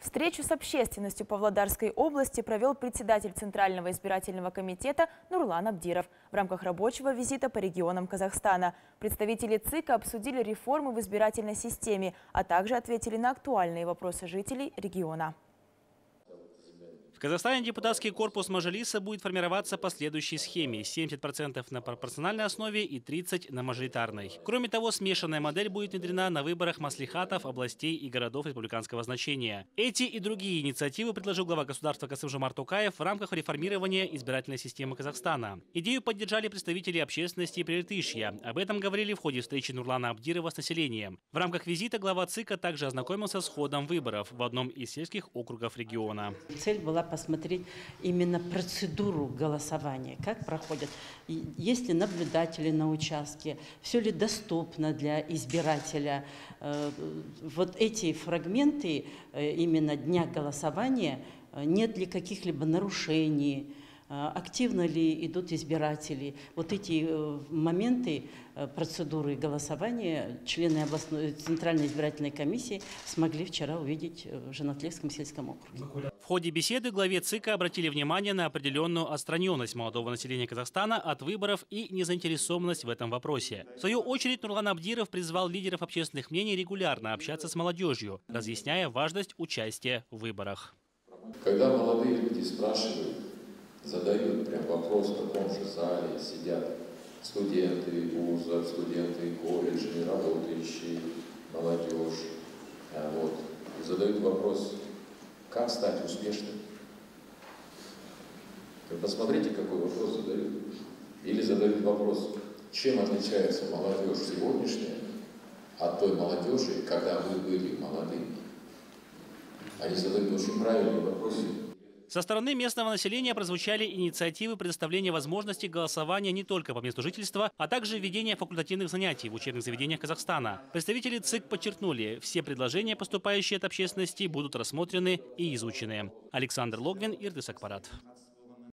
Встречу с общественностью Павлодарской области провел председатель Центрального избирательного комитета Нурлан Абдиров в рамках рабочего визита по регионам Казахстана. Представители ЦИКа обсудили реформы в избирательной системе, а также ответили на актуальные вопросы жителей региона. В Казахстане депутатский корпус Мажилиса будет формироваться по следующей схеме: 70% на пропорциональной основе и 30% на мажоритарной. Кроме того, смешанная модель будет внедрена на выборах маслихатов, областей и городов республиканского значения. Эти и другие инициативы предложил глава государства Касым-Жомарт Токаев в рамках реформирования избирательной системы Казахстана. Идею поддержали представители общественности и Приртышья. Об этом говорили в ходе встречи Нурлана Абдирова с населением. В рамках визита глава ЦИКа также ознакомился с ходом выборов в одном из сельских округов региона. Цель была посмотреть именно процедуру голосования, как проходит, есть ли наблюдатели на участке, все ли доступно для избирателя. Вот эти фрагменты именно дня голосования, нет ли каких-либо нарушений, активно ли идут избиратели. Вот эти моменты процедуры голосования члены Центральной избирательной комиссии смогли вчера увидеть в Жанатлевском сельском округе. В ходе беседы главе ЦИКа обратили внимание на определенную отстраненность молодого населения Казахстана от выборов и незаинтересованность в этом вопросе. В свою очередь Нурлан Абдиров призвал лидеров общественных мнений регулярно общаться с молодежью, разъясняя важность участия в выборах. Когда молодые люди спрашивают, задают прям вопрос в таком же зале, сидят студенты вузов, студенты колледжей, работающие, молодежь. И задают вопрос, как стать успешным. Вы посмотрите, какой вопрос задают. Или задают вопрос, чем отличается молодежь сегодняшняя от той молодежи, когда вы были молодыми. Они задают очень правильные вопросы. Со стороны местного населения прозвучали инициативы предоставления возможности голосования не только по месту жительства, а также введения факультативных занятий в учебных заведениях Казахстана. Представители ЦИК подчеркнули, все предложения, поступающие от общественности, будут рассмотрены и изучены. Александр Логвин, Ирдыс Акпарат.